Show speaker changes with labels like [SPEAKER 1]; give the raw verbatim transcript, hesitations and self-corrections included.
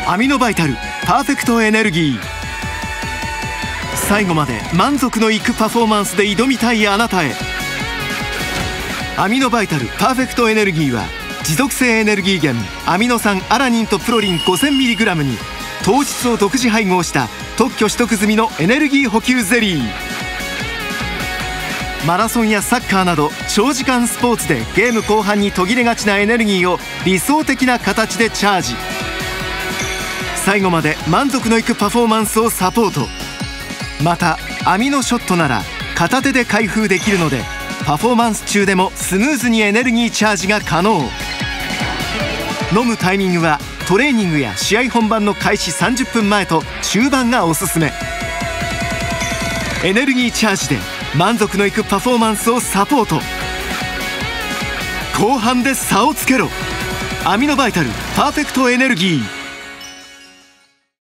[SPEAKER 1] アミノバイタルパーフェクトエネルギー。最後まで満足のいくパフォーマンスで挑みたいあなたへ。アミノバイタルパーフェクトエネルギーは持続性エネルギー源アミノ酸アラニンとプロリン ごせんミリグラム に糖質を独自配合した特許取得済みのエネルギー補給ゼリー。マラソンやサッカーなど長時間スポーツでゲーム後半に途切れがちなエネルギーを理想的な形でチャージ。最後まで満足のいくパフォーマンスをサポート。またアミノショットなら片手で開封できるのでパフォーマンス中でもスムーズにエネルギーチャージが可能。飲むタイミングはトレーニングや試合本番の開始さんじゅっぷんまえと中盤がおすすめ。エネルギーチャージで満足のいくパフォーマンスをサポート。後半で差をつけろ。アミノバイタルパーフェクトエネルギー。